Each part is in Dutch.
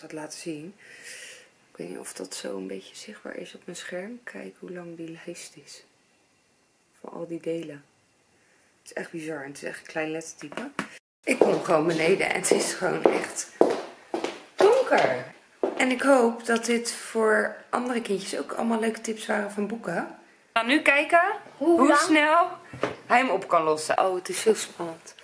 gaat laten zien. Ik weet niet of dat zo een beetje zichtbaar is op mijn scherm. Kijk hoe lang die lijst is. Van al die delen. Het is echt bizar en het is echt een klein lettertype. Ik kom gewoon beneden en het is gewoon echt donker. En ik hoop dat dit voor andere kindjes ook allemaal leuke tips waren van boeken. We gaan nu kijken hoe snel hij hem op kan lossen. Oh, het is heel spannend.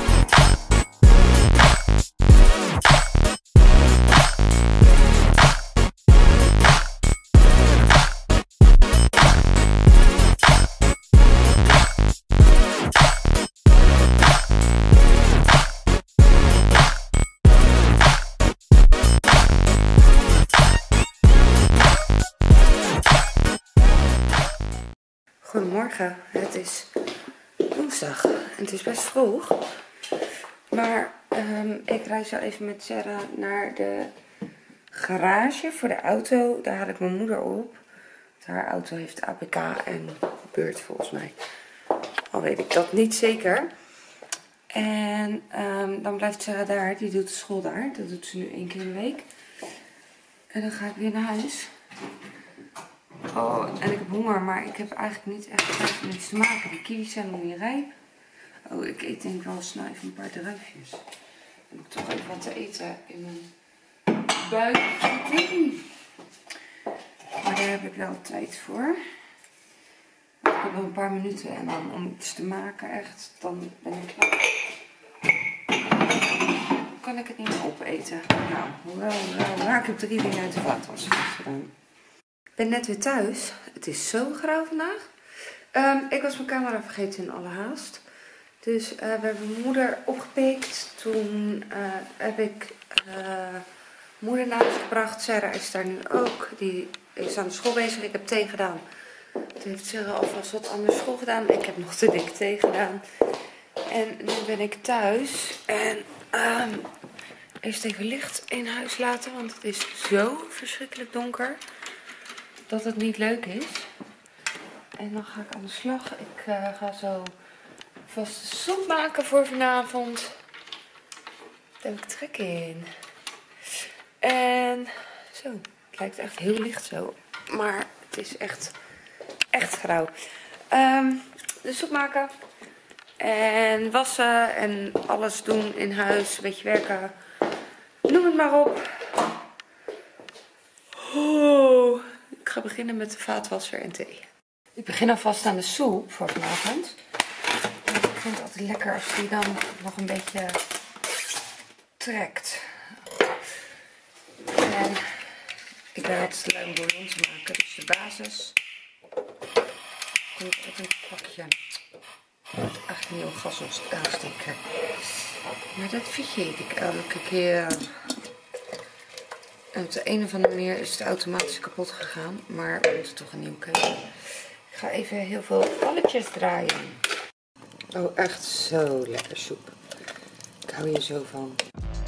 Goedemorgen, het is woensdag en het is best vroeg, maar ik rijd zo even met Sarah naar de garage voor de auto. Daar haal ik mijn moeder op. Haar auto heeft APK en beurt volgens mij, al weet ik dat niet zeker. En dan blijft Sarah daar, die doet de school daar, dat doet ze nu 1 keer in de week. En dan ga ik weer naar huis. Oh, en ik heb honger, maar ik heb eigenlijk niet echt tijd om iets te maken. Die kiwis zijn nog niet rijp. Oh, ik eet denk ik wel snel even een paar druifjes. Dan moet ik toch even wat te eten in mijn buik. Maar daar heb ik wel tijd voor. Ik heb nog een paar minuten en dan om iets te maken echt, dan ben ik klaar. Dan kan ik het niet meer opeten. Nou, wel, ik heb 3 dingen uit de vaatwasser gedaan. Ik ben net weer thuis. Het is zo grauw vandaag. Ik was mijn camera vergeten in alle haast. Dus we hebben mijn moeder opgepikt. Toen heb ik moeder naar huis gebracht. Sarah is daar nu ook. Die is aan de school bezig. Ik heb thee gedaan. Toen heeft Sarah alvast wat aan de school gedaan. Ik heb nog te dik thee gedaan. En nu ben ik thuis. En eerst even licht in huis laten. Want het is zo verschrikkelijk donker dat het niet leuk is. En dan ga ik aan de slag. Ik ga zo vast de soep maken voor vanavond. Daar heb ik trek in. En zo. Het lijkt echt heel licht zo. Maar het is echt grauw. De soep maken. En wassen. En alles doen in huis. Een beetje werken. Noem het maar op. Oh. Ik ga beginnen met de vaatwasser en thee. Ik begin alvast aan de soep voor vanavond. Ik vind het altijd lekker als die dan nog een beetje trekt. En ik ben altijd lui om bouillon te maken. Dus de basis komt uit een pakje. Eigenlijk een nieuw gas aansteken. Maar dat vergeet ik elke keer. En op de een of andere manier is het automatisch kapot gegaan. Maar we moeten toch een nieuw keuken. Ik ga even heel veel balletjes draaien. Oh, echt zo lekker soep. Ik hou hier zo van.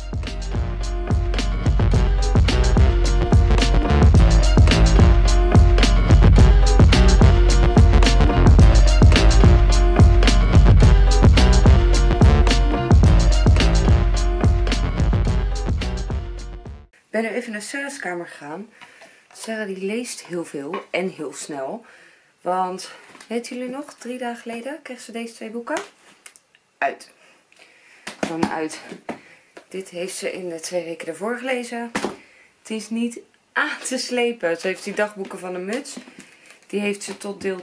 Ik ben nu even naar Sarah's kamer gegaan. Sarah die leest heel veel en heel snel. Want, weten jullie nog, 3 dagen geleden kreeg ze deze 2 boeken. Uit. Gewoon uit. Dit heeft ze in de 2 weken ervoor gelezen. Het is niet aan te slepen. Ze heeft die dagboeken van de muts. Die heeft ze tot deel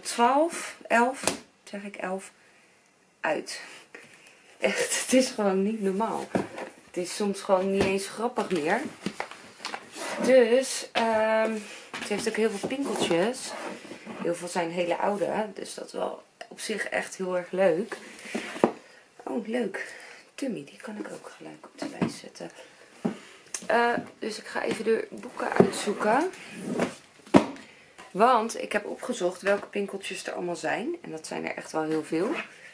11 uit. Echt, het is gewoon niet normaal. Het is soms gewoon niet eens grappig meer. Dus, ze heeft ook heel veel pinkeltjes. Heel veel zijn hele oude. Dus dat is wel op zich echt heel erg leuk. Oh, leuk. Tummy, die kan ik ook gelijk op de lijst zetten. Dus ik ga even de boeken uitzoeken. Want ik heb opgezocht welke pinkeltjes er allemaal zijn. En dat zijn er echt wel heel veel.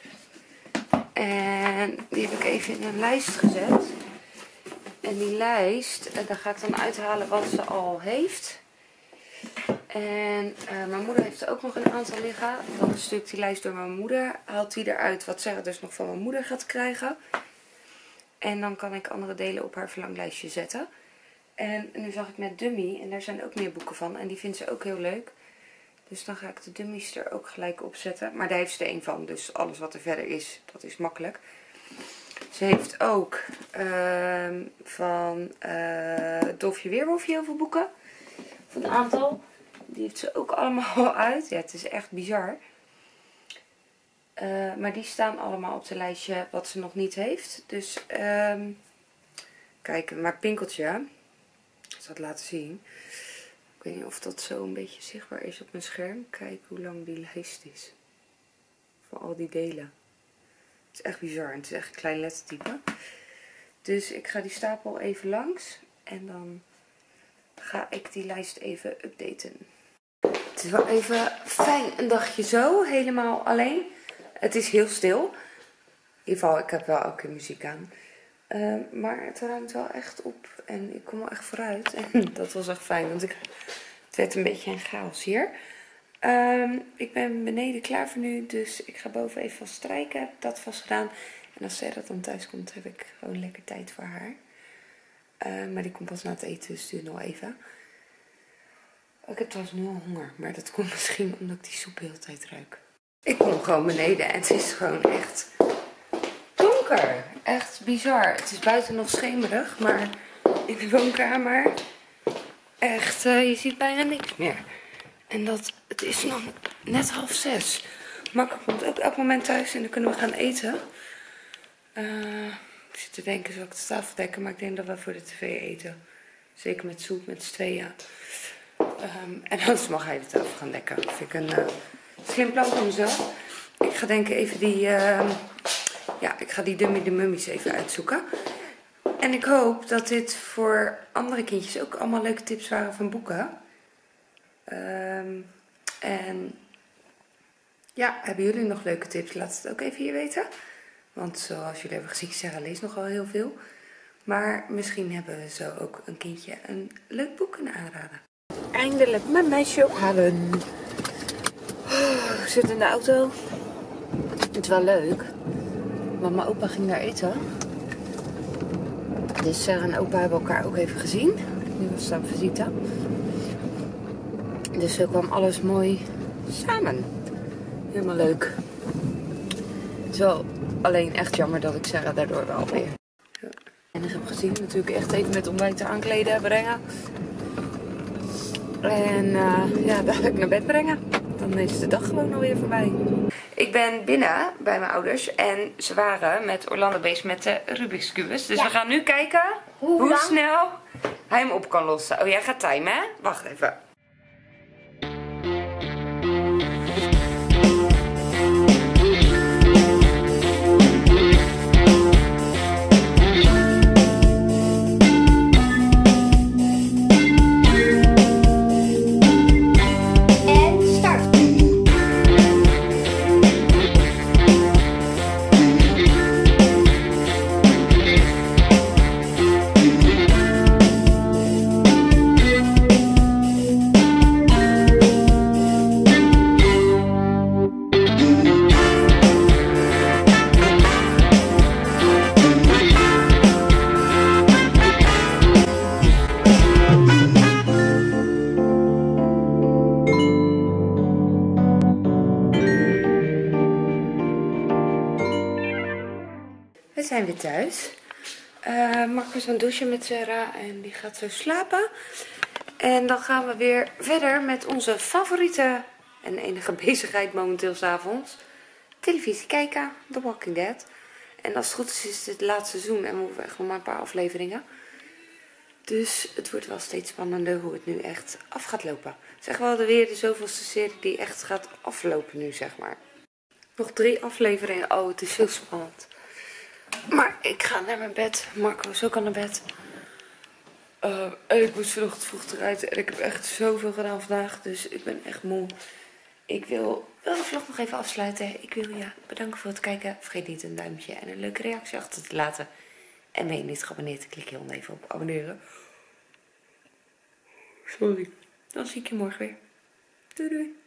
En die heb ik even in een lijst gezet. En die lijst, daar ga ik dan uithalen wat ze al heeft. En mijn moeder heeft er ook nog een aantal liggen. Dan stuur ik die lijst door mijn moeder. Haalt die eruit wat Sarah dus nog van mijn moeder gaat krijgen. En dan kan ik andere delen op haar verlanglijstje zetten. En nu zag ik net Dummy en daar zijn ook meer boeken van. En die vindt ze ook heel leuk. Dus dan ga ik de dummies er ook gelijk op zetten. Maar daar heeft ze er één van. Dus alles wat er verder is, dat is makkelijk. Ze heeft ook van Dolfje Weerwolfje heel veel boeken. Van een aantal. Die heeft ze ook allemaal uit. Ja, het is echt bizar. Maar die staan allemaal op het lijstje wat ze nog niet heeft. Dus kijk, maar Pinkeltje. Ik zal het laten zien. Ik weet niet of dat zo een beetje zichtbaar is op mijn scherm. Kijk hoe lang die lijst is. Van al die delen. Het is echt bizar. Het is echt een klein lettertype. Dus ik ga die stapel even langs. En dan ga ik die lijst even updaten. Het is wel even fijn een dagje zo. Helemaal alleen. Het is heel stil. In ieder geval, ik heb wel elke keer muziek aan. Maar het ruimt wel echt op. En ik kom wel echt vooruit. En dat was echt fijn. Want het werd een beetje een chaos hier. Ik ben beneden klaar voor nu. Dus ik ga boven even vast strijken. Heb dat vast gedaan. En als Sarah dan thuis komt, heb ik gewoon lekker tijd voor haar. Maar die komt pas na het eten. Dus het duurt nog even. Ik heb trouwens nu al honger. Maar dat komt misschien omdat ik die soep de hele tijd ruik. Ik kom gewoon beneden. En het is gewoon echt donker. Echt bizar. Het is buiten nog schemerig. Maar in de woonkamer echt, je ziet bijna niks meer. En het is nog net 5:30. Marco komt ook elk moment thuis en dan kunnen we gaan eten. Ik zit te denken, zal ik de tafel dekken? Maar ik denk dat we voor de tv eten. Zeker met soep, met z'n tweeën. En anders mag hij de tafel gaan dekken. Dat vind ik een slim plan van mezelf. Ik ga denk ik even die Dummy de Mummies even uitzoeken. En ik hoop dat dit voor andere kindjes ook allemaal leuke tips waren van boeken. En ja, hebben jullie nog leuke tips? Laat het ook even hier weten. Want zoals jullie hebben gezien, Sarah leest nogal heel veel. Maar misschien hebben we zo ook een kindje een leuk boek kunnen aanraden. Eindelijk mijn meisje ophalen. Ik zit in de auto. Het is wel leuk. Want mijn opa ging daar eten. Dus Sarah en opa hebben elkaar ook even gezien. Nu was het aan visite. Dus zo kwam alles mooi samen. Helemaal leuk. Het is wel alleen echt jammer dat ik Sarah daardoor wel weer en ik heb gezien. Natuurlijk echt even met ontbijt aankleden, brengen. En dadelijk naar bed brengen. Dan is de dag gewoon alweer voorbij. Ik ben binnen bij mijn ouders en ze waren met Orlando bezig met de Rubik's Cubus. Dus we gaan nu kijken hoe snel hij hem op kan lossen. Oh, jij gaat timen, hè? Wacht even. We zijn weer thuis. Marco is aan het douchen met Sarah en die gaat zo slapen. En dan gaan we weer verder met onze favoriete en enige bezigheid momenteel 's avonds. Televisie kijken, The Walking Dead. En als het goed is, is dit het laatste seizoen en we hoeven echt nog maar een paar afleveringen. Dus het wordt wel steeds spannender hoe het nu echt af gaat lopen. Zeg wel weer de zoveelste serie die echt gaat aflopen nu, zeg maar. Nog 3 afleveringen. Oh, het is zo spannend. Maar ik ga naar mijn bed. Marco is ook al naar bed. Ik moest vanochtend vroeg eruit. En ik heb echt zoveel gedaan vandaag. Dus ik ben echt moe. Ik wil de vlog nog even afsluiten. Ik wil je bedanken voor het kijken. Vergeet niet een duimpje en een leuke reactie achter te laten. En ben je niet geabonneerd, klik je dan even op abonneren. Sorry. Dan zie ik je morgen weer. Doei doei.